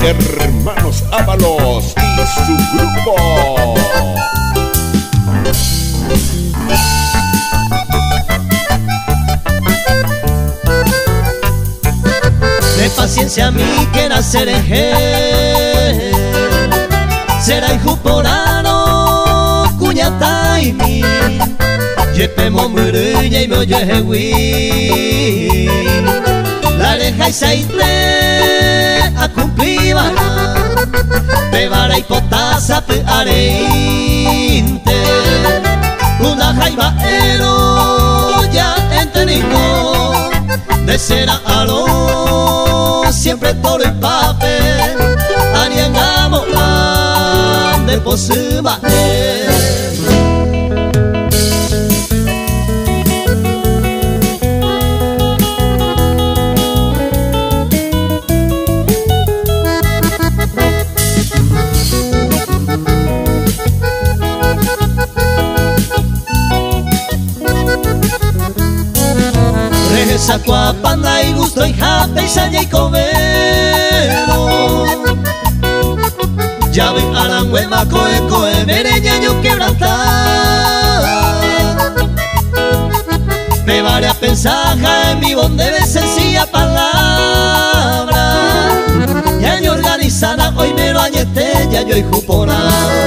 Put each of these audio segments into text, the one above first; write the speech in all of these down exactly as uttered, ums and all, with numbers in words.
hermanos Ábalos y su grupo. De paciencia mi que nacer eje será hijo porano cuñata y mi yepe momuruña y me oye jehui la deja y seite a cumplir te vara y potasa pe areinte una jaiba ero ya entenimos de cera alo siempre toro y papel aniangamos de posuma Saco a panda y gusto y japa y saña y comero ya ven arangüe macoe coe mereña yo quebranta me vale a pensaja en mi bonde de sencilla palabra ya yo organizada hoy me lo añete ya yo y jupona.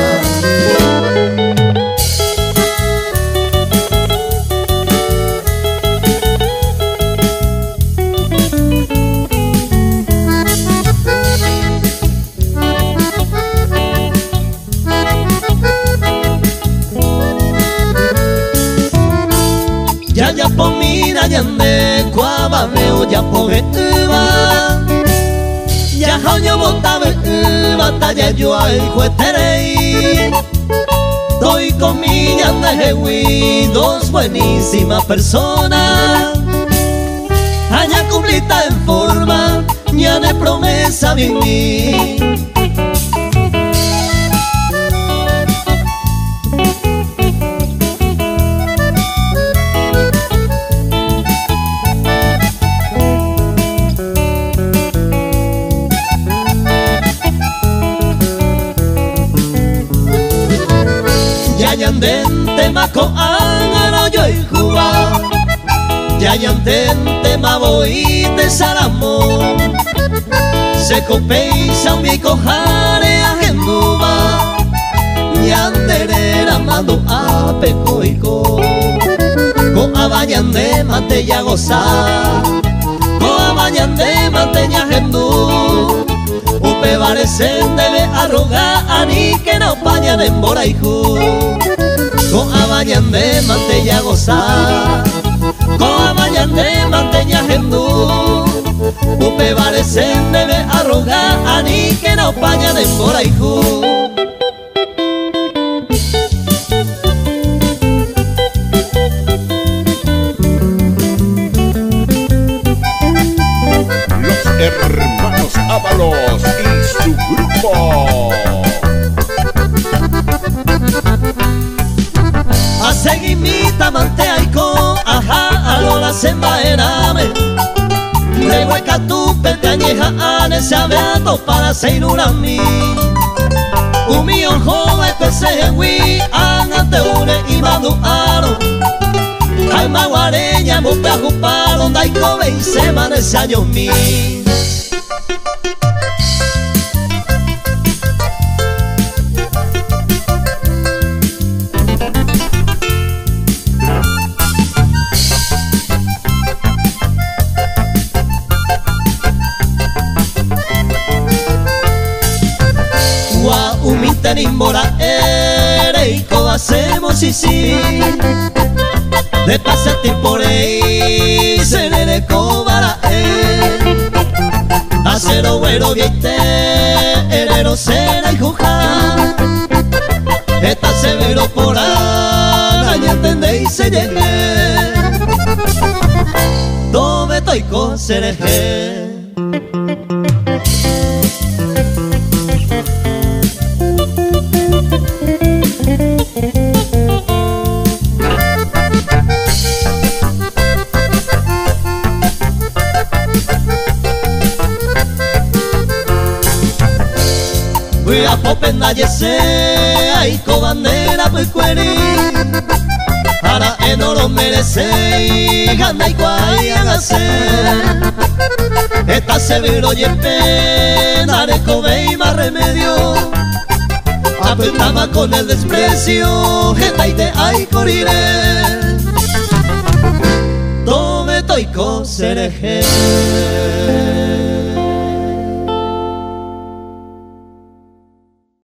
Ya po mira yande cuava meo ya po uva ya jaño botabe uva talla yo al jueterei doy con mi yande jehui dos buenísimas personas allá cumplita en forma ya de promesa vivir. Yayandente mako angaro yo y juba Yayandente maboy de salamo se copeisa mi cojare a genduba Yanderera mando a pecoico co abayande mate ya goza co abayande mate ya gendu upe varecen debe arrogar ani que no paña de embora y ju co abayande mate ya goza co abayande mate ya gendu upe varecen debe arrogar ani que no paña de embora y ju. Hermanos Ábalos y su grupo. A seguimita manteaico, ajá, alola sembaerame. Rehueca tu peteañeja ane se abeato para seirurami. Umio joven pesejewi, angate une y madu aro. Alma guareña, mupea juparo, daiko ve semana ese año mi. Nimbora ere y co hacemos y sí de pasar por ahí se le cobara eh acero güero vieite herero será y juja está severo por ahí ya entendéis se llegue dove estoy con cereje. a popenda yese aiko bandera puikueri ara enoro merece gandaiko aiagase eta severo yepe nareko beima remedio apretaba con el desprecio getaite aikorire tome toiko sereje.